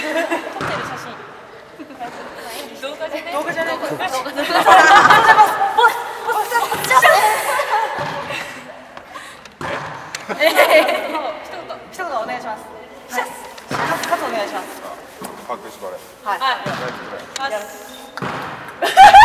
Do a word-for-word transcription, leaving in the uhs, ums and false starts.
動画じゃね。 動画じゃない。動画じゃない。 動画じゃない。一言一言お願いします。はい。数数お願いします。 パック縛れ。 はい。 はい。